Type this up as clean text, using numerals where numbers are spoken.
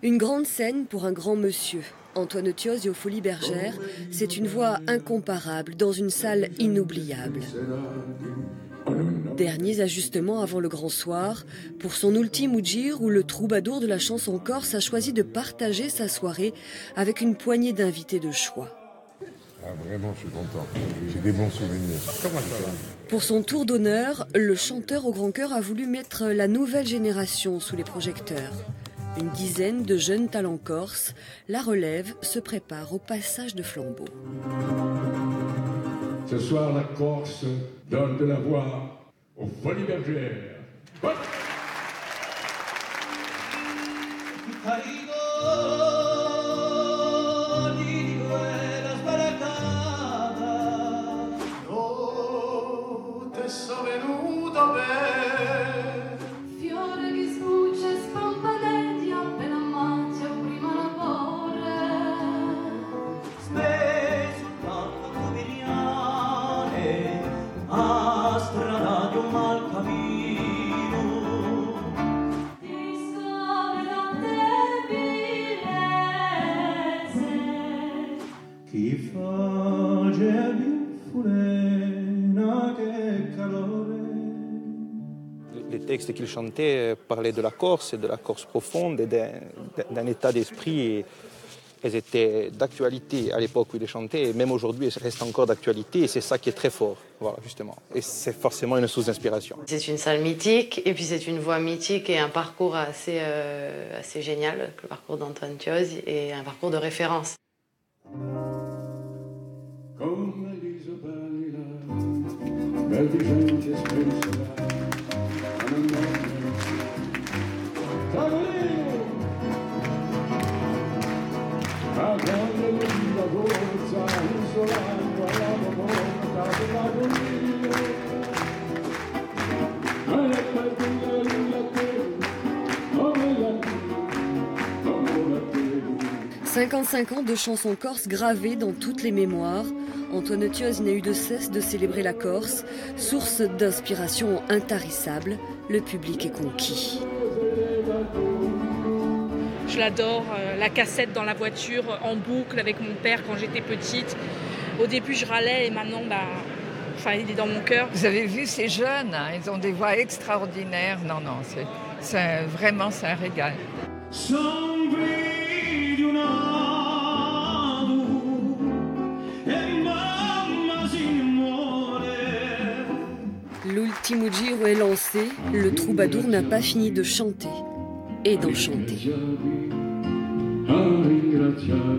Une grande scène pour un grand monsieur. Antoine Thioz aux Folies Bergères, c'est une voix incomparable dans une salle inoubliable. Derniers ajustements avant le grand soir, pour son ultime Ugir où le troubadour de la chanson corse a choisi de partager sa soirée avec une poignée d'invités de choix. Ah, vraiment, je suis content. J'ai des bons souvenirs. Pour son tour d'honneur, le chanteur au grand cœur a voulu mettre la nouvelle génération sous les projecteurs. Une dizaine de jeunes talents corses, la relève se prépare au passage de flambeau. Ce soir, la Corse donne de la voix aux Folies Bergères. Ouais. Les textes qu'il chantait parlaient de la Corse profonde, et d'un état d'esprit. Et elles étaient d'actualité à l'époque où il les chantait, et même aujourd'hui, elles restent encore d'actualité, et c'est ça qui est très fort, voilà, justement. Et c'est forcément une source d'inspiration. C'est une salle mythique, et puis c'est une voix mythique et un parcours assez génial, le parcours d'Antoine Thioz, et un parcours de référence. « 55 ans de chansons corses gravées dans toutes les mémoires. Antoine Thioz n'a eu de cesse de célébrer la Corse, source d'inspiration intarissable. Le public est conquis. Je l'adore, la cassette dans la voiture, en boucle avec mon père quand j'étais petite. Au début, je râlais et maintenant, il est dans mon cœur. Vous avez vu ces jeunes, hein, ils ont des voix extraordinaires. Non, vraiment, c'est un régal. L'ultimo giro est lancé, le troubadour n'a pas fini de chanter et d'enchanter.